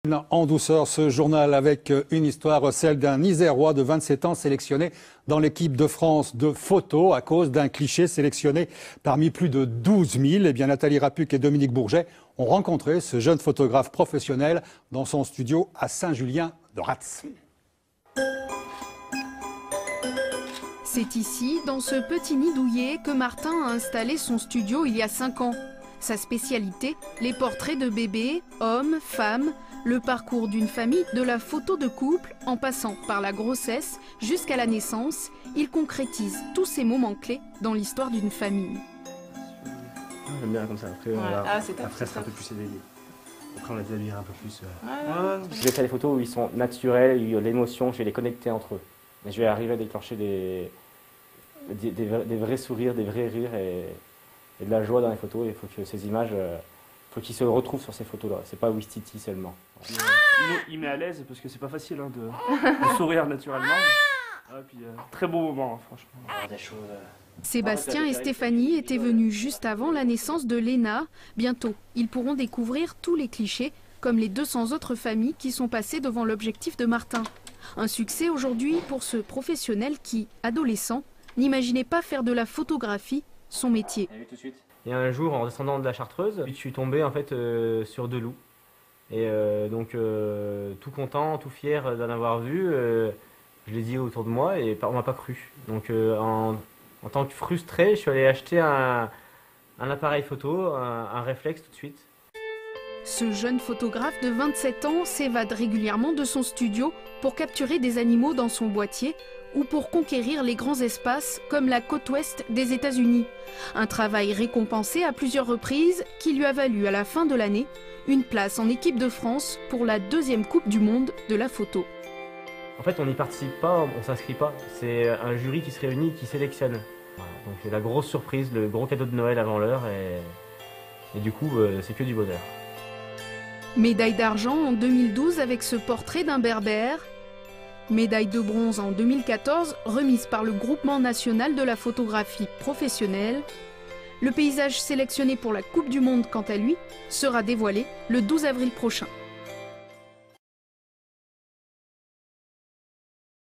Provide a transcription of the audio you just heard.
En douceur, ce journal avec une histoire, celle d'un Isérois de 27 ans sélectionné dans l'équipe de France de photo à cause d'un cliché sélectionné parmi plus de 12 000. Eh bien, Nathalie Rapuc et Dominique Bourget ont rencontré ce jeune photographe professionnel dans son studio à Saint-Julien-de-Ratz. C'est ici, dans ce petit nid douillet, que Martin a installé son studio il y a 5 ans. Sa spécialité, les portraits de bébés, hommes, femmes, le parcours d'une famille, de la photo de couple, en passant par la grossesse jusqu'à la naissance, il concrétise tous ces moments clés dans l'histoire d'une famille. J'aime bien comme ça, après, après c'est un peu plus éveillé. Après on les habille un peu plus. Je vais faire des photos où ils sont naturels, où il y a l'émotion, je vais les connecter entre eux. Et je vais arriver à déclencher des vrais sourires, des vrais rires et de la joie dans les photos. Il faut que ces images, faut qu'ils se retrouvent sur ces photos-là. C'est pas Wistiti seulement. Il met à l'aise parce que c'est pas facile hein, de sourire naturellement. Puis, très beau moment, hein, franchement. Des choses, Sébastien et Stéphanie étaient venus juste avant la naissance de Léna. Bientôt, ils pourront découvrir tous les clichés, comme les 200 autres familles qui sont passées devant l'objectif de Martin. Un succès aujourd'hui pour ce professionnel qui, adolescent, n'imaginait pas faire de la photographie son métier. Et un jour, en descendant de la Chartreuse, je suis tombé en fait sur deux loups. Et donc, tout content, tout fier d'en avoir vu, je l'ai dit autour de moi et on m'a pas cru. Donc, en tant que frustré, je suis allé acheter un appareil photo, un réflexe tout de suite. Ce jeune photographe de 27 ans s'évade régulièrement de son studio pour capturer des animaux dans son boîtier ou pour conquérir les grands espaces comme la côte ouest des États-Unis. Un travail récompensé à plusieurs reprises qui lui a valu à la fin de l'année une place en équipe de France pour la 2e Coupe du Monde de la photo. En fait, on n'y participe pas, on s'inscrit pas. C'est un jury qui se réunit, qui sélectionne. Voilà, donc c'est la grosse surprise, le gros cadeau de Noël avant l'heure et du coup, c'est que du bonheur. Médaille d'argent en 2012 avec ce portrait d'un berbère. Médaille de bronze en 2014 remise par le Groupement national de la photographie professionnelle. Le paysage sélectionné pour la Coupe du Monde, quant à lui, sera dévoilé le 12 avril prochain.